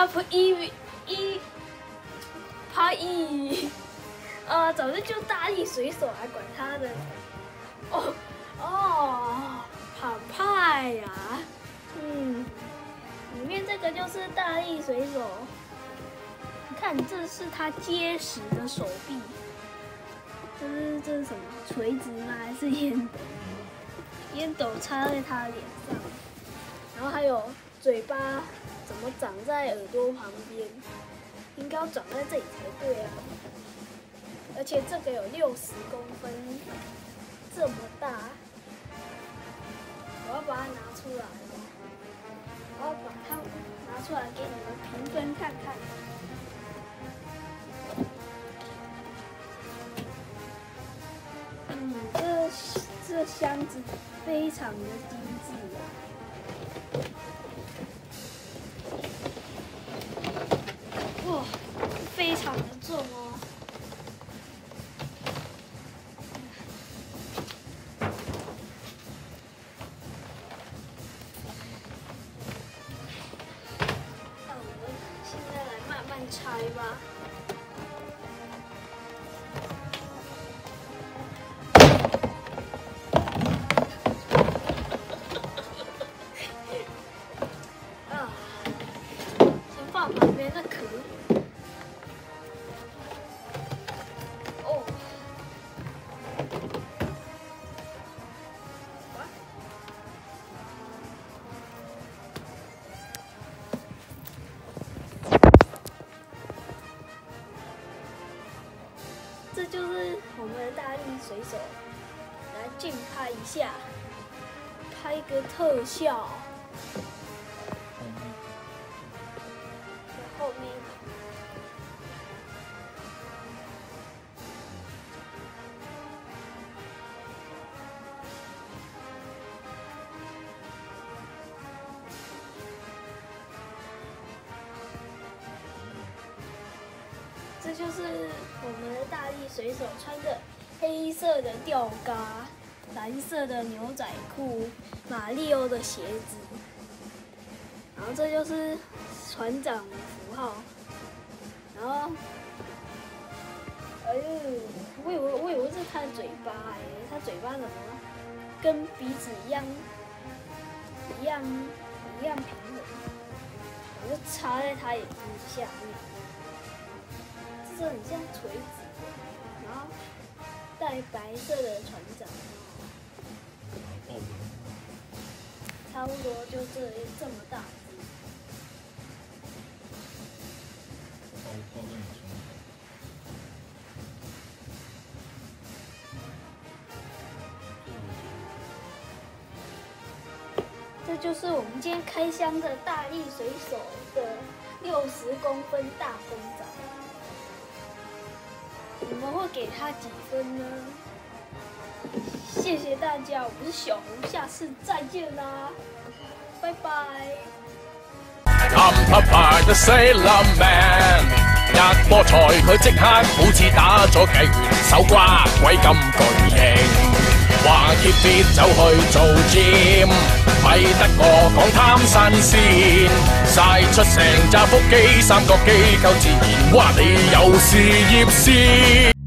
早就叫大力水手还管他的。好派呀！里面这个就是大力水手。你看，这是他结实的手臂。这是什么？锤子吗？还是烟斗？烟斗插在他脸上，然后还有嘴巴怎么长在耳朵旁边？应该要长在这里才对啊！而且这个有60公分，这么大。我要把它拿出来哦，我要把它拿出来给你们评分看看。这箱子非常的精致啊！哇，非常的重哦。那我们现在来慢慢拆吧。旁边的壳，这就是我们的大力水手，来竞拍一下，拍个特效。后面，这就是我们的大力水手穿着黑色的吊嘎、蓝色的牛仔裤、马里奥的鞋子，然后这就是船长的符号，然后，我以为是他的嘴巴他嘴巴怎么跟鼻子一样平衡？我就插在他眼睛下面，这很像锤子，然后戴白色的船长，差不多就这么大。这就是我们今天开箱的大力水手的60公分大公仔，你们会给他几分呢？谢谢大家，我是小胡，下次再见啦，拜拜。一波菜佢即刻好似打咗計拳，手瓜鬼咁巨型，話結別走去做 gym， 咪得個講貪新鮮，曬出成扎腹肌，三角肌夠自然，哇你有事業線。